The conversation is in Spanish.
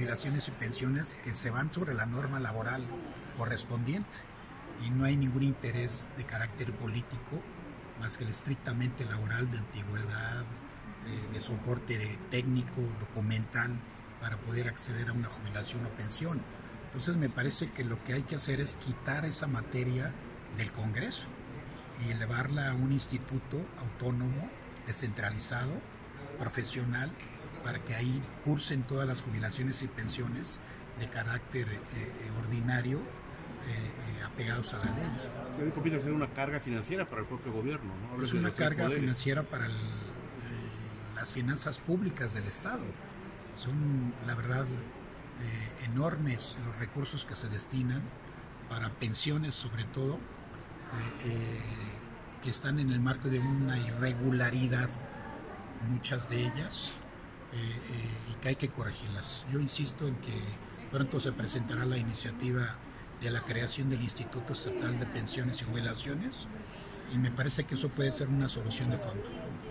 jubilaciones y pensiones que se van sobre la norma laboral correspondiente y no hay ningún interés de carácter político más que el estrictamente laboral, de antigüedad, de soporte técnico, documental, para poder acceder a una jubilación o pensión. Entonces me parece que lo que hay que hacer es quitar esa materia del Congreso y elevarla a un instituto autónomo, descentralizado, profesional, para que ahí cursen todas las jubilaciones y pensiones de carácter ordinario, apegados a la ley. Esto comienza a ser una carga financiera para el propio gobierno, ¿no? Es una carga financiera para las finanzas públicas del Estado. Son, la verdad, enormes los recursos que se destinan para pensiones, sobre todo, que están en el marco de una irregularidad, muchas de ellas, y que hay que corregirlas. Yo insisto en que pronto se presentará la iniciativa de la creación del Instituto Estatal de Pensiones y Jubilaciones, y me parece que eso puede ser una solución de fondo.